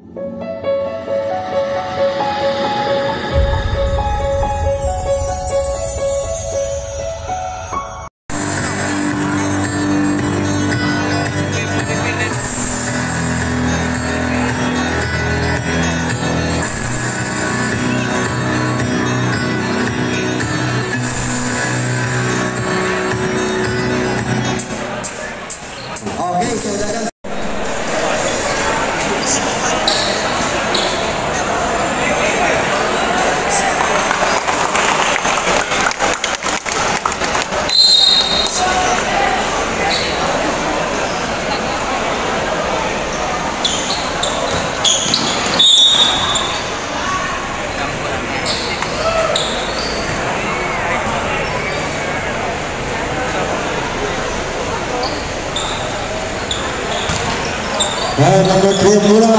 Number 3 mula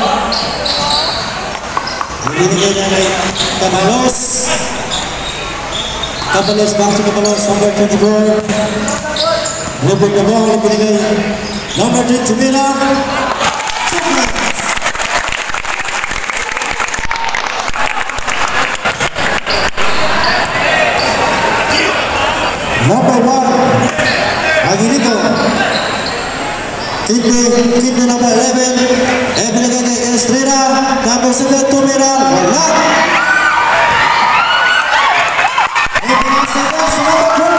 binigay niya kay Cabalos. Cabalos, back to Cabalos, number 24. Nabig na ball, binigay number 3 Tumira. Number 1 Aguilito. Kidney number 11, binigay kay Estrella. Number 7, Tumira, wala. Ibigay sa number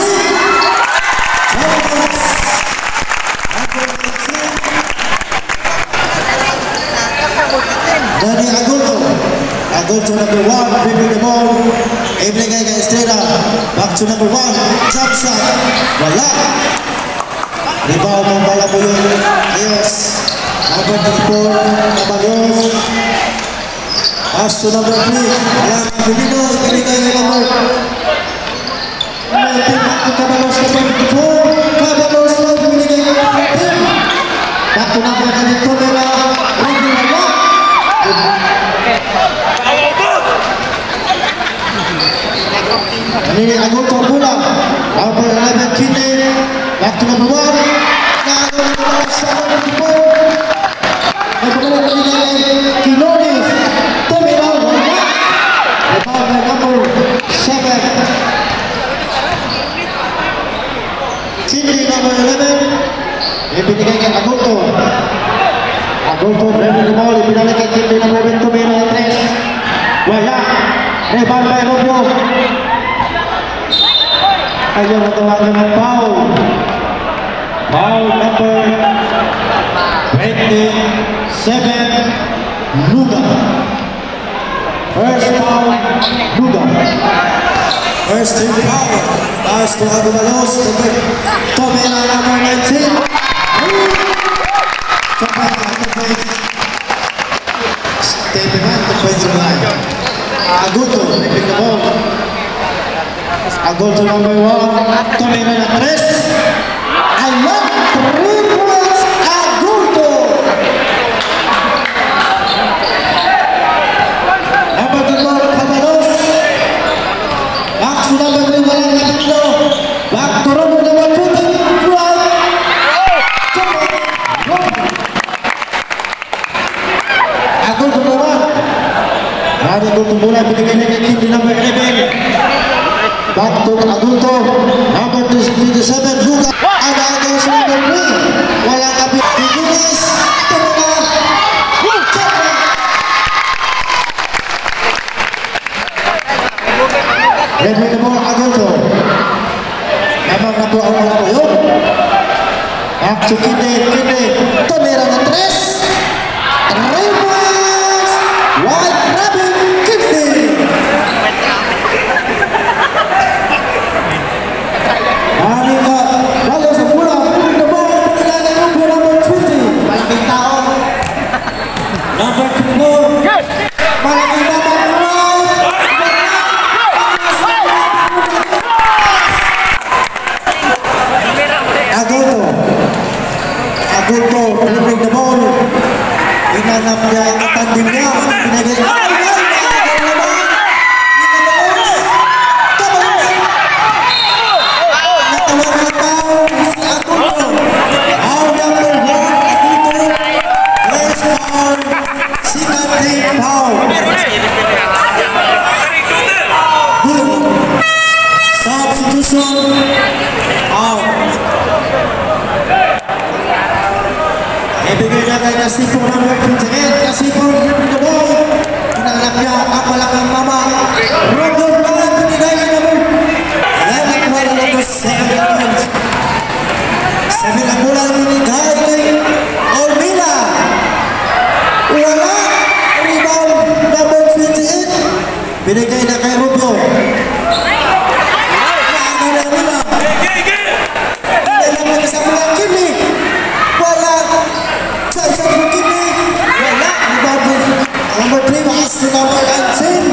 12, Dani Agulto. Agulto number 1, dribbling the ball. Ibigay kay Estrella. Back to number 1, jump shot, wala. Rebound ng bala po yun. Yes. Number 34, Cabalos. Pass to number 3. Alam ang Pilino. Ibigay ng number 19. Back to Cabalos. Number 4. Cabalos. Ibigay ng number 10. Back to number 9. Tumira. Rudy wala. Ini Agulto pula. Number 11, Kidney. Back to number 1. Quinones. Tumira. Rebound by number 7. Kidney number 11. Ibinigay kay Agulto. Agulto dribbling the ball. Ibinigay kay Kidney number 11. Tumira 3. Wala. Rebound by Rubio. Ayaw matawagan ng foul. Foul number 27, Luga. First foul, Luga. First team foul. Pass to Cabalos. Tumira number 19. Stay behind the defensive line. Agulto, dribbling the ball. Agulto number 1. Tumira na 3. Ayan, 3 points, Agulto. Number 2, Cabalos. Back to number 3, walang napitlo. Back to number 20, Agulto naman. Agulto mula, binigay na kay Kidney number 11. Back to Agulto. Number 27, Luga. Ada Agulto sa number 3. Walang kapit. Quinones. Tumira. Ready na mo Agulto. Namang na po ang wala po yun. Back to Kidney. Tumira na 3. 3 points. White Rabbit Kidney. Wala sa pula. Moving the ball. Pinilagay ng number 20. Malaking tao. Number 24. Malaking number 5. Agulto. Moving the ball. Inanap niya ang katandim niya. Pinagay. Number 1, Agulto. Let's to number 28. Kasipo, dribbling the ball. Pinalak niya ang malaking mama. Robert Bryant, pinigay niya number. Ayan, nakuha na number 7. 7 ang bola na pinigay kay Ormila. Wala. Rebound, number 28. Binigay na kay Rubio. Number 3 pass to number 19.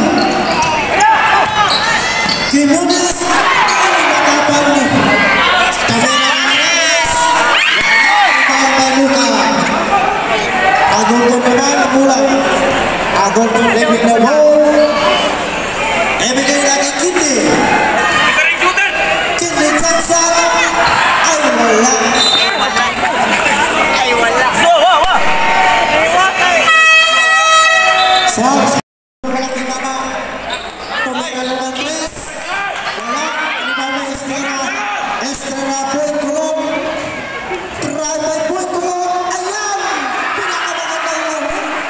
Kimunis matapang Tavera Ramirez. Luka. Agol naman ang bola. Agol dribbling the ball. Ibigay lagi Kindi. Kindi Jackson. Ay wala. Sounds malaki mama. Tumagal ng Andres. Wala. Ibaba Estrella. Estrella point kulong. Drive point kulong. Ayan. Pinakamaganda yun.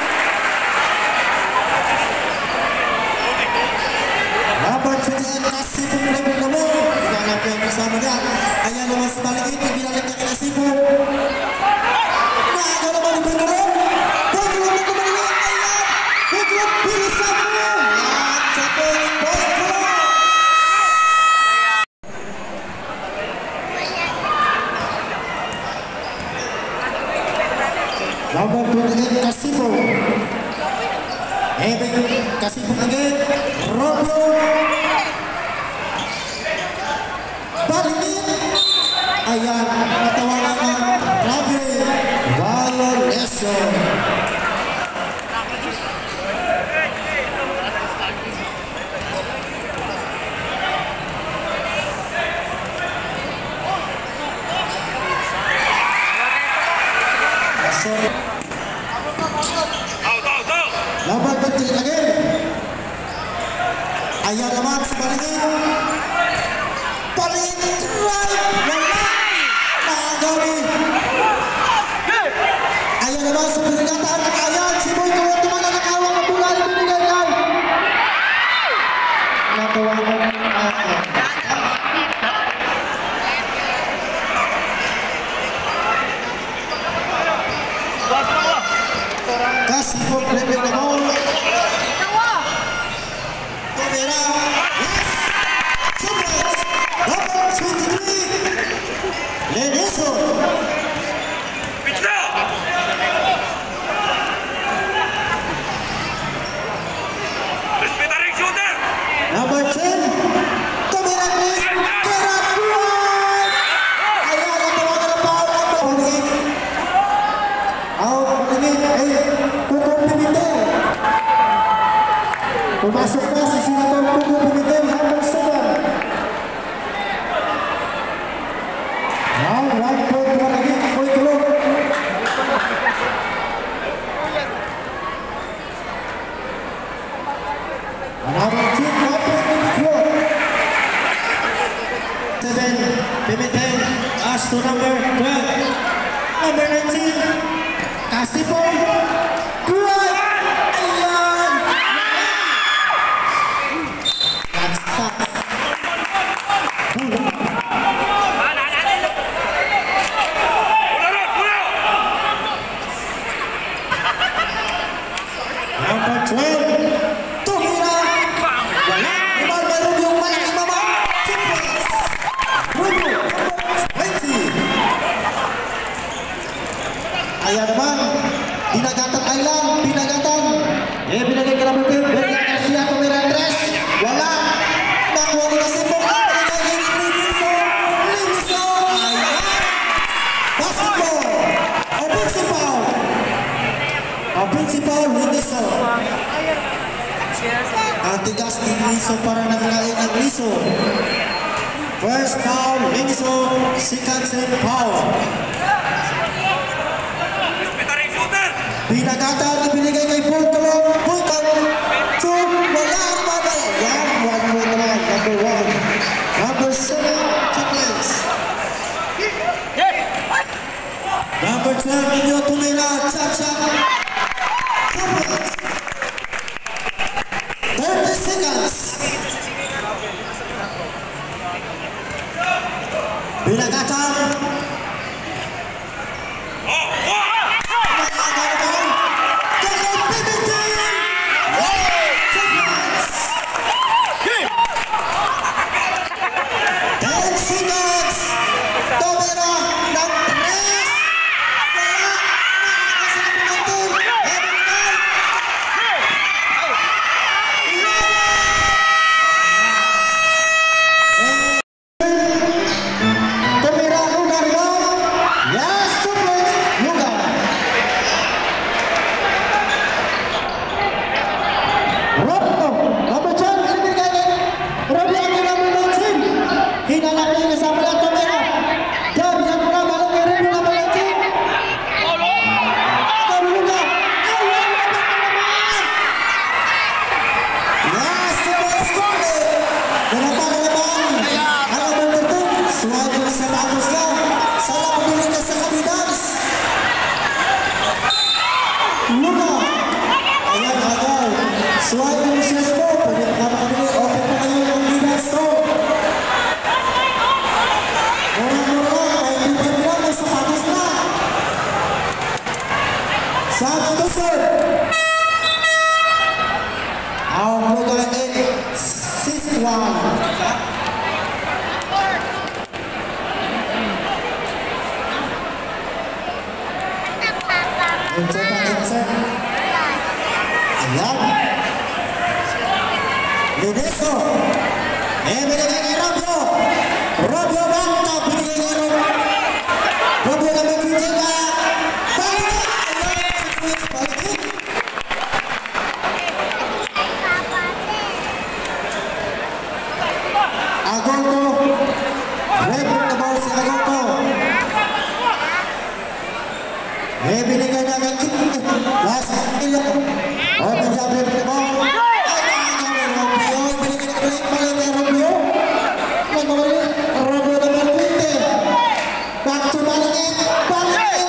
Number 28 Kasipo level na mo. Ikalap yung kasama niya. Ayan naman sa maliit. Ibinalik niya kay Kasipo. Nagawa naman yung point kulong. Point kulong na kumalit. Ayan. Bilisan mo! At sa point ko! Number 28, Kasipo. Kasipo again. Robio. Balikin. Ayan. Natawagan ng Robio. Violation. Laban penting lagi. Ayan naman sa Balingin. Balingin drive. Wala. Nagawin. Ayan naman sa pinagatan. Ayan si Boy Kawat tumagal ng awang na bola na binigay yan. Natawagan ng Kasipo level na ball. Tavera. Yes. Supers. Number 23. Leneso. Number 10. Tavera Chris. Tavera Cruz. Ayan ang tawagan ng power. Out. Pumasok na si Senator Pugo Pimentel, number 7. Now, right point naman lagi, point tulog. Another team, right point in the floor. 7, Pimentel, as to number 12. Number 19, Kasipo. Number 12, Tumira. Wala. Ibang meron yung malaking mama. Rubio. 20. Ayan naman. Pinagatan Island. Pinagatan. Binagay ka naman kayo. Bergan Garcia. Tumira Andres. Wala. Nakuha ni Kasipo. Liniso. Ayan. Basketball. Principal Liniso. Ang tigas ni Liniso para nakalain ng Liso. First foul, Liniso. Second set foul. Pinagatan, ibinigay kay Pultalo. Pultalo. Two, wala ang bagay. Yan, 1 point naman. Number 1. Number 7, Chickens. Number 12, Nino Tumira. Chap-chap. Luna. Ayan, agaw. Suway yung siya mo. Pwede pa kami. Open na kayo yung bilas to. Mura-mura. Ay, hindi pa mo sa patas na. Sabs to serve. Ang mga siswan. Coba insert. Ayan. Luneso. Binigay kay Robio. Robio bangka. Binigay kay Robio. Robio na may future na. Balik. Ayan. Balik. Agolto. Rebel na ball si Agolto. Binigay na kay Kim. Last ilok. Open job rebel na ball. Robio. Binigay na kay Robio. Robio number 20. Back to Balik. Balik.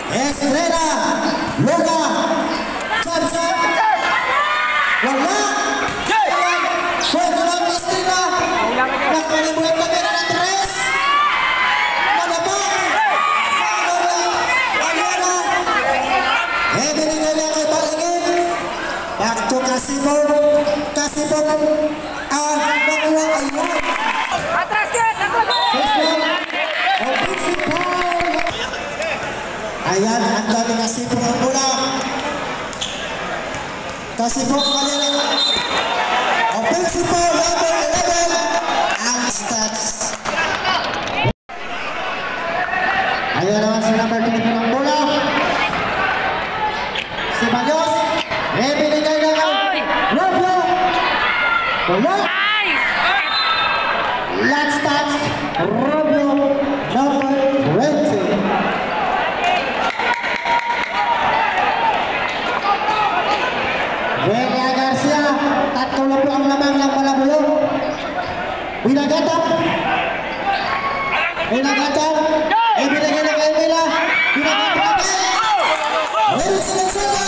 Estrella, Luka, Johnson, wala. Pwede lang Estrella. Nakalimutan na meron ng tres. Malabang. Wala. Binigay niya kay Balingin. Back to Kasipong. Kasipong. Nakuha ayun. Atras ka! Ayan, ang dami Kasipong ang bola. Kasipong kanina. Offensive foul, level 11. Ang stats. Ayan naman si number 24 ng bola. Si Bagos. Binigay na kay Roblo. Bola. Last touch. Roblo. Number 20. Vega Garcia, tatlo na po ang lamang ng Malabuyo. Binagatap. Binagatap. Binigay na kay Mila. Binagatap na kay. Meron silang sila.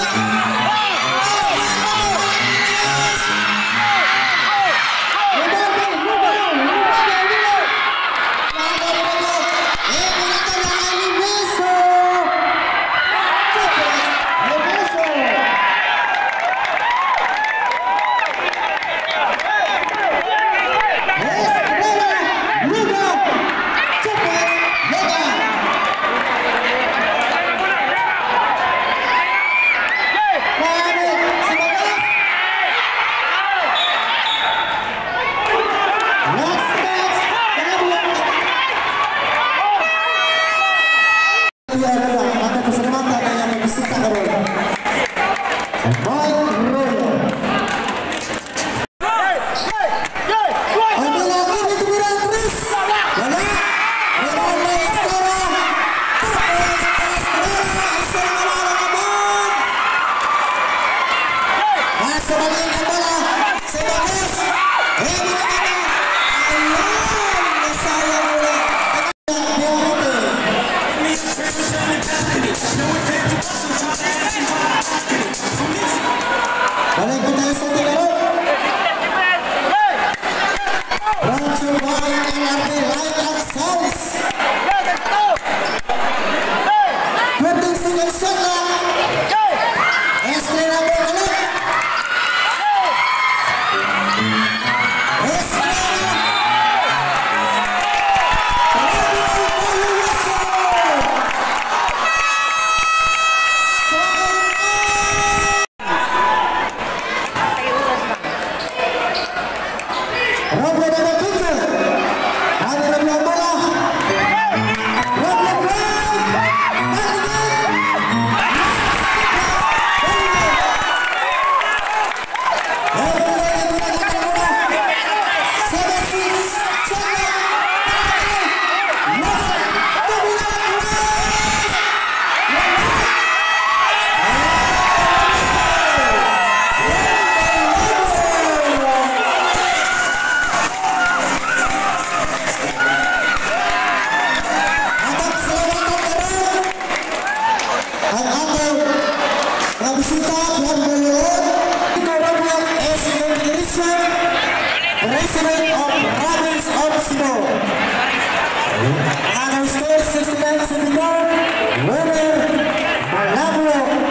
President of Province of Cebu. Ang score 69-74, winner Malabro